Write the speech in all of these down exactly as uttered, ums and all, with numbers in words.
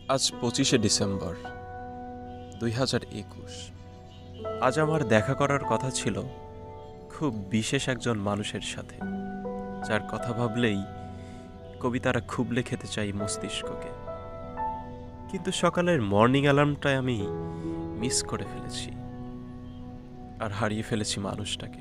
আজ পঁচিশে ডিসেম্বর দুই হাজার একুশ। আজ আমার দেখা করার কথা ছিল খুব বিশেষ একজন মানুষের সাথে, যার কথা ভাবলেই কবিতারা খুবলে খেতে চাই মস্তিষ্ককে। কিন্তু সকালের মর্নিং অ্যালার্মটায় আমি মিস করে ফেলেছি আর হারিয়ে ফেলেছি মানুষটাকে।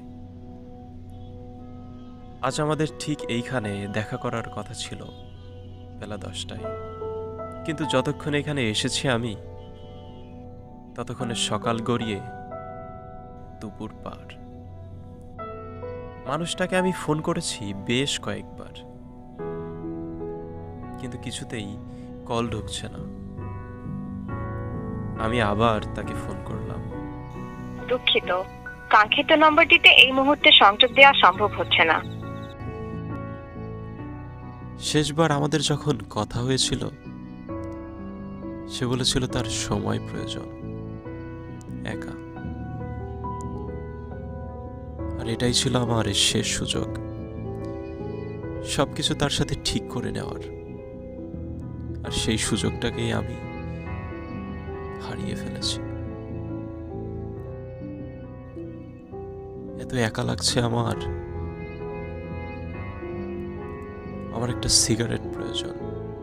আজ আমাদের ঠিক এইখানে দেখা করার কথা ছিল বেলা দশটায়, কিন্তু যতক্ষণ এখানে এসেছি আমি ততক্ষণে সকাল গড়িয়ে দুপুর পার। মানুষটাকে আমি ফোন করেছি বেশ কয়েকবার, কিন্তু কিছুতেই কল ঢুকছে না। আমি আবার তাকে ফোন করলাম। দুঃখিত, কাঙ্ক্ষিত নম্বরটিতে এই মুহূর্তে সংযোগ দেওয়া সম্ভব হচ্ছে না। শেষবার আমাদের যখন কথা হয়েছিল, সে বলেছিল তার সময় প্রয়োজন, একা। আর এটাই ছিল আমার শেষ সুযোগ সবকিছু তার সাথে ঠিক করে নেওয়ার। আর সেই সুযোগটাকেই আমি হারিয়ে ফেলেছি। এত একা লাগছে আমার। আমার একটা সিগারেট প্রয়োজন।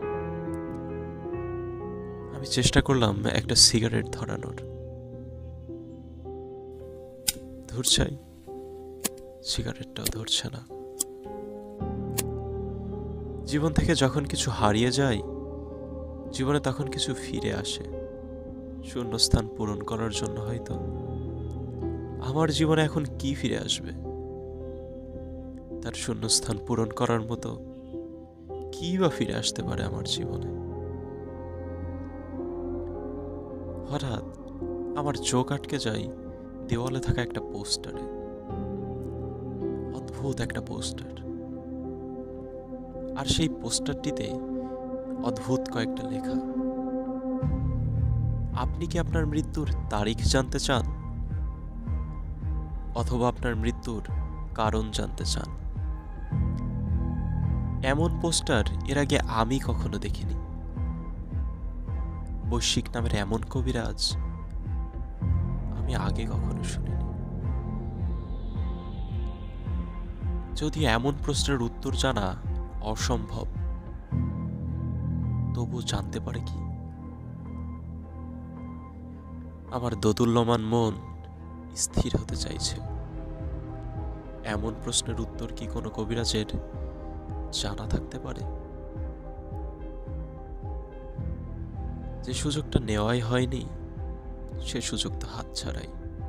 আমি চেষ্টা করলাম একটা সিগারেট ধরানোর, ধরছাই সিগারেটটাও ধরছে না। জীবন থেকে যখন কিছু হারিয়ে যায়, জীবনে তখন কিছু ফিরে আসে শূন্যস্থান পূরণ করার জন্য। হয়তো আমার জীবনে এখন কি ফিরে আসবে? তার শূন্যস্থান পূরণ করার মতো কি বা ফিরে আসতে পারে আমার জীবনে? হঠাৎ আমার চোখ আটকে যায় দেওয়ালে থাকা একটা পোস্টারে। অদ্ভুত একটা পোস্টার। আর সেই পোস্টারটিতে অদ্ভুত কয়েকটা লেখা। আপনি কি আপনার মৃত্যুর তারিখ জানতে চান, অথবা আপনার মৃত্যুর কারণ জানতে চান? এমন পোস্টার এর আগে আমি কখনো দেখিনি। বৈশ্বিক নামের এমন কবিরাজ আমি আগে কখনো শুনিনি। যদিও এমন প্রশ্নের উত্তর জানা অসম্ভব, তবু জানতে পারে কি? আমার দোদুল্যমান মন স্থির হতে চাইছে। এমন প্রশ্নের উত্তর কি কোনো কবিরাজের জানা থাকতে পারে? যে সুযোগটা নেওয়াই হয়নি, সে সুযোগটা হাতছাড়াই।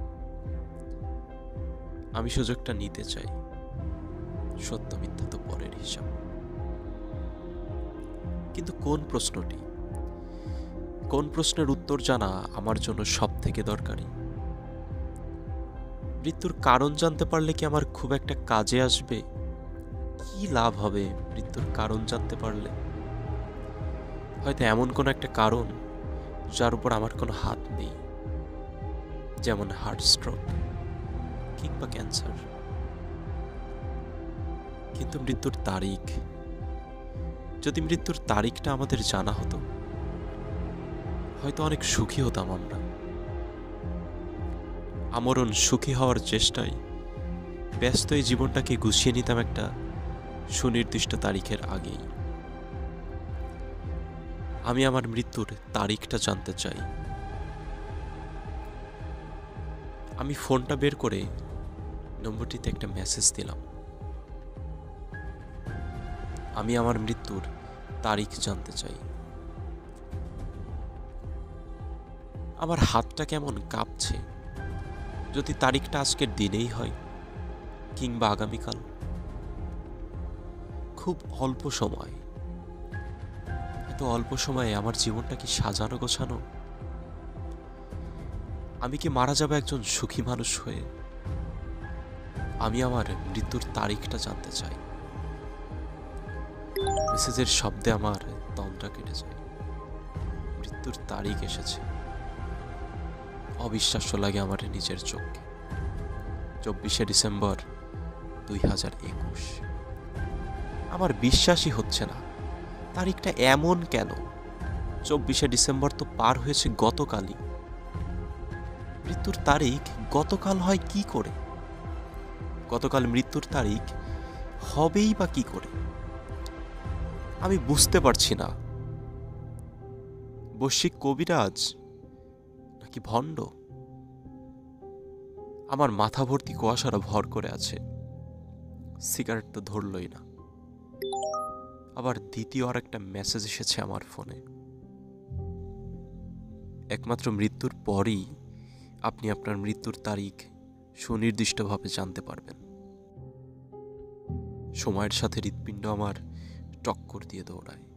আমি সুযোগটা নিতে চাই। সত্য মিথ্যা তো পরের হিসাব। কিন্তু কোন প্রশ্নটি, কোন প্রশ্নের উত্তর জানা আমার জন্য সব থেকে দরকারি? মৃত্যুর কারণ জানতে পারলে কি আমার খুব একটা কাজে আসবে? কি লাভ হবে মৃত্যুর কারণ জানতে পারলে? হয়তো এমন কোন একটা কারণ যার উপর আমার কোনো হাত নেই, যেমন হার্ট স্ট্রোক কিংবা ক্যান্সার। কিন্তু মৃত্যুর তারিখ, যদি মৃত্যুর তারিখটা আমাদের জানা হতো, হয়তো অনেক সুখী হতাম আমরা। আমরণ সুখী হওয়ার চেষ্টায় ব্যস্ত এই জীবনটাকে গুছিয়ে নিতাম একটা সুনির্দিষ্ট তারিখের আগেই। আমি আমার মৃত্যুর তারিখটা জানতে চাই। আমি ফোনটা বের করে নম্বরটিতে একটা মেসেজ দিলাম। আমি আমার মৃত্যুর তারিখ জানতে চাই। আমার হাতটা কেমন কাঁপছে। যদি তারিখটা আজকের দিনেই হয়, কিংবা আগামীকাল। খুব অল্প সময়। এত অল্প সময়ে আমার জীবনটা কি সাজানো গোছানো? আমি কি মারা যাব একজন সুখী মানুষ হয়ে? আমি আমার মৃত্যুর তারিখটা জানতে চাই। মেসেজের শব্দে আমার দমটা কেটে যায়। মৃত্যুর তারিখ এসেছে। অবিশ্বাস্য লাগে আমার নিজের চোখকে। চব্বিশে ডিসেম্বর দুই হাজার একুশ। আমার বিশ্বাসই হচ্ছে না, তারিখটা এমন কেন? চব্বিশে ডিসেম্বর তো পার হয়েছে গতকালই। মৃত্যুর তারিখ গতকাল হয় কি করে? গতকাল মৃত্যুর তারিখ হবেই বা কি করে? আমি বুঝতে পারছি না। বৈশ্বিক কবিরাজ নাকি ভণ্ড? আমার মাথা ভর্তি কুয়াশারা ভর করে আছে। সিগারেট তো ধরলই না। আবার দ্বিতীয় আর একটা মেসেজ এসেছে আমার ফোনে। একমাত্র মৃত্যুর পরই আপনি আপনার মৃত্যুর তারিখ সুনির্দিষ্টভাবে জানতে পারবেন। সময়ের সাথে হৃৎপিণ্ড আমার টক্কর দিয়ে দৌড়ায়।